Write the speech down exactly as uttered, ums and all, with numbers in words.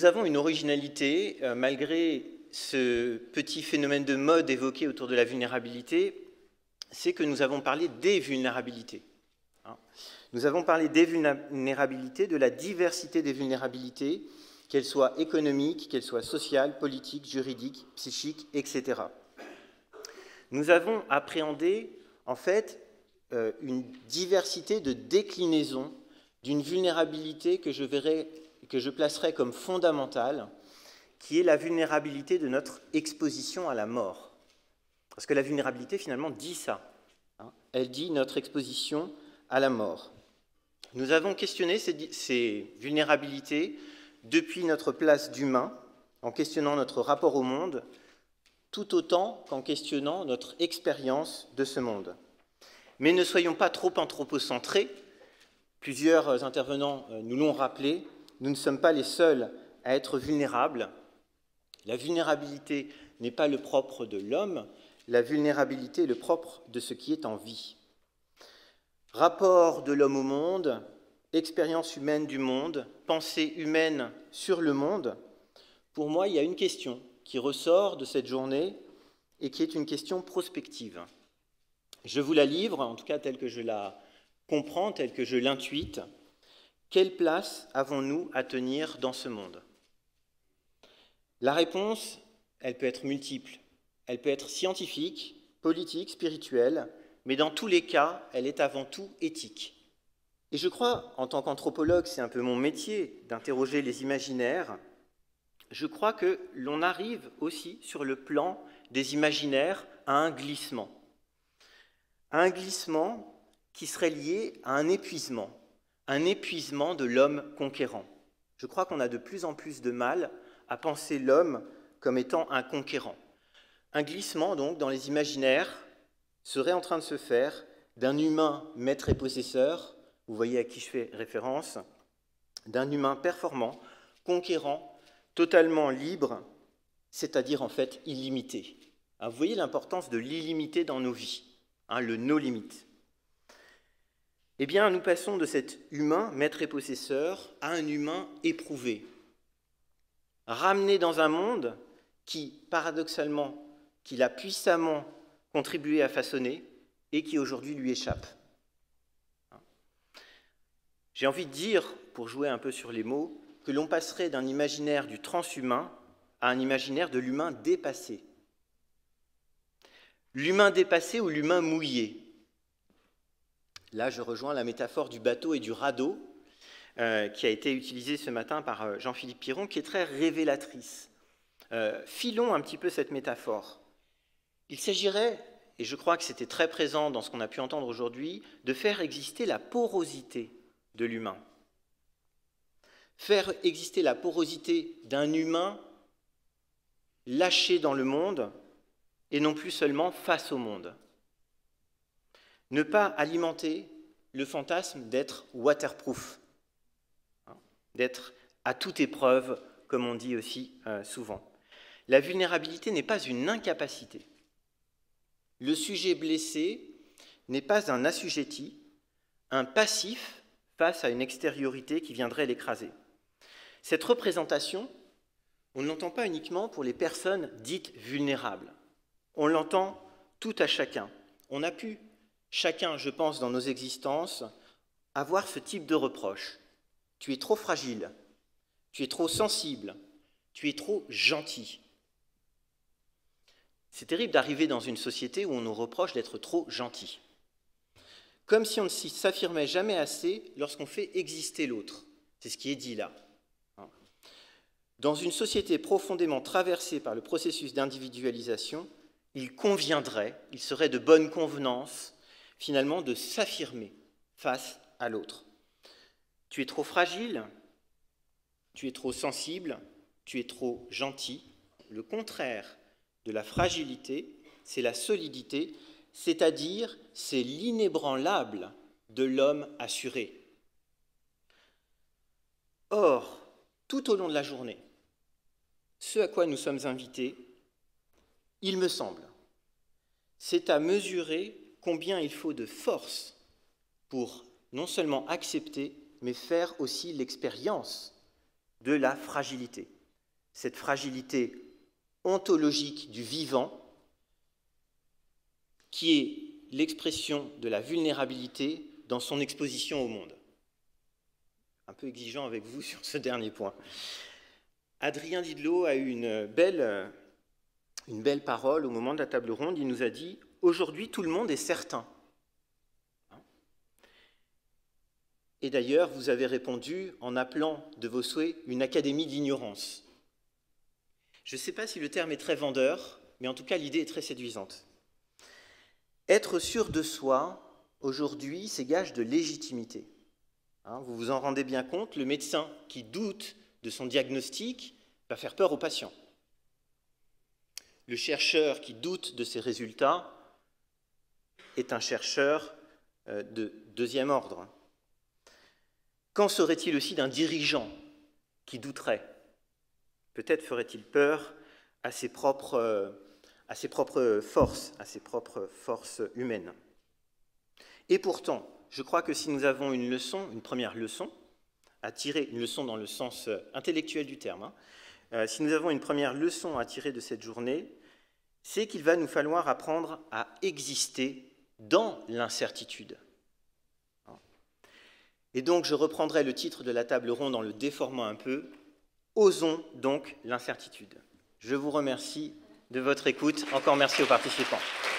avons une originalité, euh, malgré ce petit phénomène de mode évoqué autour de la vulnérabilité, c'est que nous avons parlé des vulnérabilités. Hein. Nous avons parlé des vulnérabilités, de la diversité des vulnérabilités, qu'elles soient économiques, qu'elles soient sociales, politiques, juridiques, psychiques, et cetera. Nous avons appréhendé, en fait, euh, une diversité de déclinaisons d'une vulnérabilité que je verrai, que je placerai comme fondamentale, qui est la vulnérabilité de notre exposition à la mort. Parce que la vulnérabilité, finalement, dit ça. Hein. Elle dit notre exposition à la mort. Nous avons questionné ces, ces vulnérabilités depuis notre place d'humain, en questionnant notre rapport au monde, tout autant qu'en questionnant notre expérience de ce monde. Mais ne soyons pas trop anthropocentrés. Plusieurs intervenants nous l'ont rappelé, nous ne sommes pas les seuls à être vulnérables. La vulnérabilité n'est pas le propre de l'homme, la vulnérabilité est le propre de ce qui est en vie. Rapport de l'homme au monde, expérience humaine du monde, pensée humaine sur le monde, pour moi, il y a une question qui ressort de cette journée et qui est une question prospective. Je vous la livre, en tout cas telle que je la comprends, telle que je l'intuite. Quelle place avons-nous à tenir dans ce monde ? La réponse, elle peut être multiple. Elle peut être scientifique, politique, spirituelle, mais dans tous les cas, elle est avant tout éthique. Et je crois, en tant qu'anthropologue, c'est un peu mon métier d'interroger les imaginaires, je crois que l'on arrive aussi sur le plan des imaginaires à un glissement. À un glissement qui serait lié à un épuisement, un épuisement de l'homme conquérant. Je crois qu'on a de plus en plus de mal à penser l'homme comme étant un conquérant. Un glissement, donc, dans les imaginaires serait en train de se faire d'un humain maître et possesseur, vous voyez à qui je fais référence, d'un humain performant, conquérant, totalement libre, c'est-à-dire en fait illimité. Vous voyez l'importance de l'illimité dans nos vies, hein, le no limite. Eh bien, nous passons de cet humain, maître et possesseur, à un humain éprouvé, ramené dans un monde qui, paradoxalement, qu'il a puissamment contribué à façonner et qui aujourd'hui lui échappe. J'ai envie de dire, pour jouer un peu sur les mots, que l'on passerait d'un imaginaire du transhumain à un imaginaire de l'humain dépassé. L'humain dépassé ou l'humain mouillé. Là, je rejoins la métaphore du bateau et du radeau euh, qui a été utilisée ce matin par Jean-Philippe Piron, qui est très révélatrice. Euh, filons un petit peu cette métaphore. Il s'agirait, et je crois que c'était très présent dans ce qu'on a pu entendre aujourd'hui, de faire exister la porosité de l'humain. Faire exister la porosité d'un humain lâché dans le monde et non plus seulement face au monde. Ne pas alimenter le fantasme d'être waterproof, hein, d'être à toute épreuve, comme on dit aussi euh, souvent. La vulnérabilité n'est pas une incapacité. Le sujet blessé n'est pas un assujetti, un passif face à une extériorité qui viendrait l'écraser. Cette représentation, on ne l'entend pas uniquement pour les personnes dites vulnérables. On l'entend tout à chacun. On a pu, chacun, je pense, dans nos existences, avoir ce type de reproche. Tu es trop fragile, tu es trop sensible, tu es trop gentil. C'est terrible d'arriver dans une société où on nous reproche d'être trop gentil. Comme si on ne s'affirmait jamais assez lorsqu'on fait exister l'autre. C'est ce qui est dit là. Dans une société profondément traversée par le processus d'individualisation, il conviendrait, il serait de bonne convenance, finalement, de s'affirmer face à l'autre. Tu es trop fragile, tu es trop sensible, tu es trop gentil. Le contraire de la fragilité, c'est la solidité, c'est-à-dire c'est l'inébranlable de l'homme assuré. Or, tout au long de la journée, ce à quoi nous sommes invités, il me semble, c'est à mesurer combien il faut de force pour non seulement accepter, mais faire aussi l'expérience de la fragilité. cette fragilité ontologique du vivant, qui est l'expression de la vulnérabilité dans son exposition au monde. Un peu exigeant avec vous sur ce dernier point. Adrien Didlot a eu une belle, une belle parole au moment de la table ronde. Il nous a dit « Aujourd'hui, tout le monde est certain ». Et d'ailleurs, vous avez répondu en appelant de vos souhaits une académie d'ignorance. Je ne sais pas si le terme est très vendeur, mais en tout cas, l'idée est très séduisante. Être sûr de soi, aujourd'hui, c'est gage de légitimité. Hein, vous vous en rendez bien compte, le médecin qui doute de son diagnostic va faire peur aux patients. Le chercheur qui doute de ses résultats est un chercheur de deuxième ordre. Qu'en serait-il aussi d'un dirigeant qui douterait? Peut-être ferait-il peur à ses propres, à ses propres forces, à ses propres forces humaines. Et pourtant, je crois que si nous avons une leçon, une première leçon, à tirer, une leçon dans le sens intellectuel du terme, hein, euh, si nous avons une première leçon à tirer de cette journée, c'est qu'il va nous falloir apprendre à exister dans l'incertitude. Et donc, je reprendrai le titre de la table ronde en le déformant un peu. Osons donc l'incertitude. Je vous remercie de votre écoute. Encore merci aux participants.